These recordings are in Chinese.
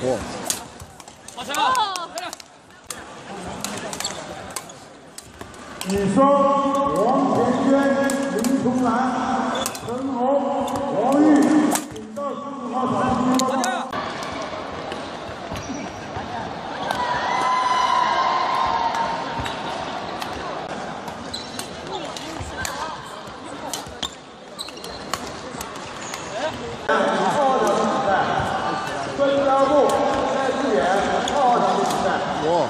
哇！ 好球！ 女双王田娟、林崇兰、陈红、王玉，请到15号场报道。 专家部蔡志远2号场的比赛。 哇！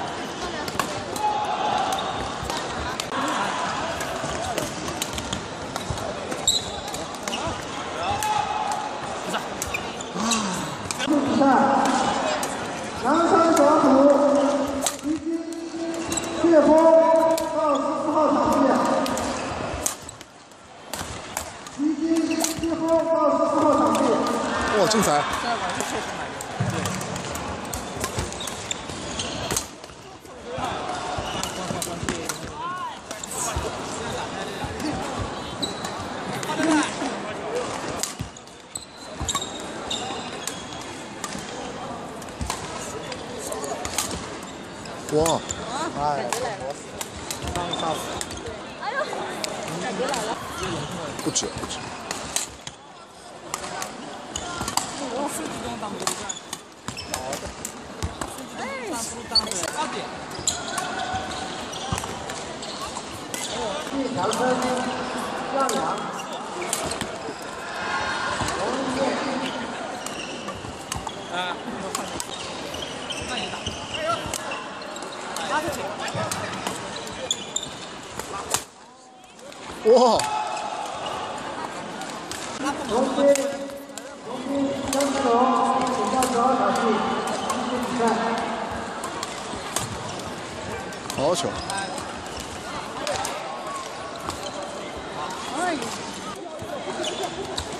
比赛，南山小组徐金、谢峰到14号场地。徐金、谢峰到14号场地。 哇，精彩！ 哇！ 哎， 刚杀死！ 哎呦，感觉来了！ 不止不止。 我手机中当不干。好的。哎，当的8点。 谢长生、向阳、王一健。 啊，那你打。哎呦！拉出去。 哇！ 龙斌张志龙，请到12号场地继续比赛。 好球！ 哎。